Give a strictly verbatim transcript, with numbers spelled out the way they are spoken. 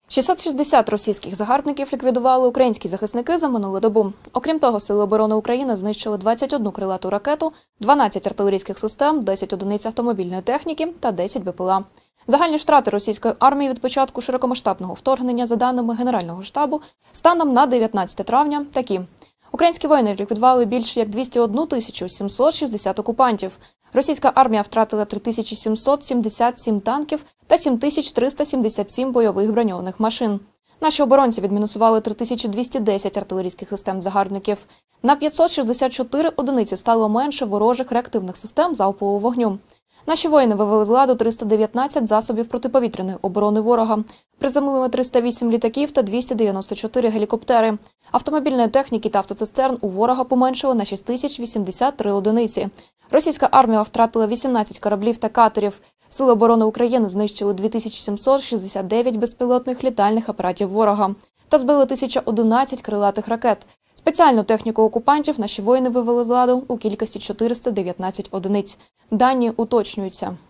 шістсот шістдесят російських загарбників ліквідували українські захисники за минулу добу. Окрім того, Сили оборони України знищили двадцять одну крилату ракету, дванадцять артилерійських систем, десять одиниць автомобільної техніки та десять Б П Л А. Загальні втрати російської армії від початку широкомасштабного вторгнення, за даними Генерального штабу, станом на дев'ятнадцяте травня такі. Українські воїни ліквідували більше як двісті одну тисячу сімсот шістдесят окупантів. Російська армія втратила три тисячі сімсот сімдесят сім танків та сім тисяч триста сімдесят сім бойових броньованих машин. Наші оборонці відмінусували три тисячі двісті десять артилерійських систем загарбників. На п'ятсот шістдесят чотири одиниці стало менше ворожих реактивних систем залпового вогню. Наші воїни вивели з ладу триста дев'ятнадцять засобів протиповітряної оборони ворога. Приземлили триста вісім літаків та двісті дев'яносто чотири гелікоптери. Автомобільної техніки та автоцистерн у ворога поменшили на шість тисяч вісімдесят три одиниці. Російська армія втратила вісімнадцять кораблів та катерів. Сили оборони України знищили дві тисячі сімсот шістдесят дев'ять безпілотних літальних апаратів ворога та збили тисяча одинадцять крилатих ракет. Спеціальну техніку окупантів наші воїни вивели з ладу у кількості чотириста дев'ятнадцять одиниць. Дані уточнюються.